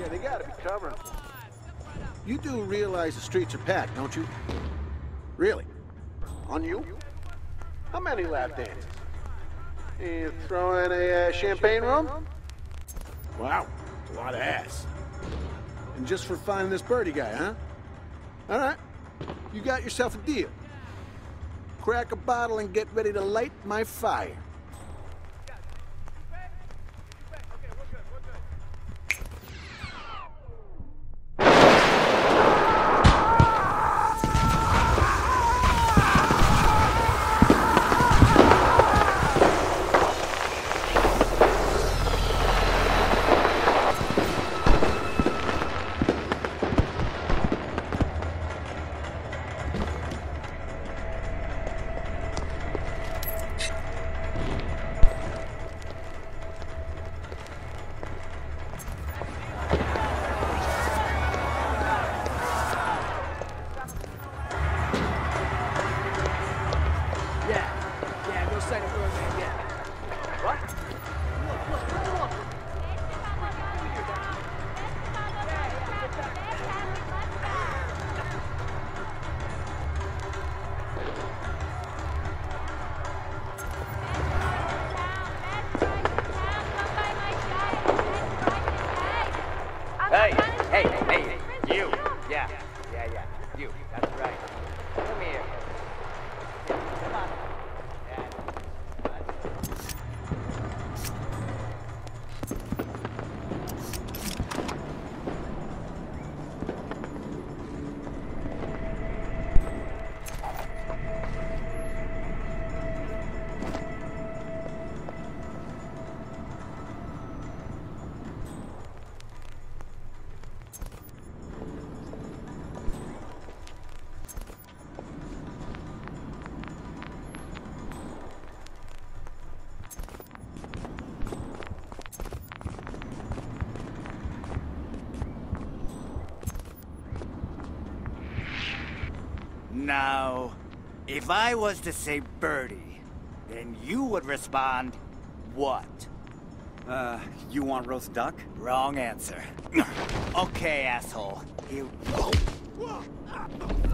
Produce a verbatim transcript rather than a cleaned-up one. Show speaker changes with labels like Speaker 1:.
Speaker 1: Yeah, they gotta be covering. You do realize the streets are packed, don't you? Really? On you? How many lap dances? You throw in a uh, champagne rum? Wow, a lot of ass. And just for finding this birdie guy, huh? All right, you got yourself a deal. Crack a bottle and get ready to light my fire.
Speaker 2: Hey, hey, hey, you. Yeah, yeah, yeah, you. That's right. Come here. Yeah, come on. Yeah.
Speaker 3: Now, if I was to say birdie, then you would respond, what?
Speaker 4: Uh, you want roast duck?
Speaker 3: Wrong answer. Okay, asshole. Here.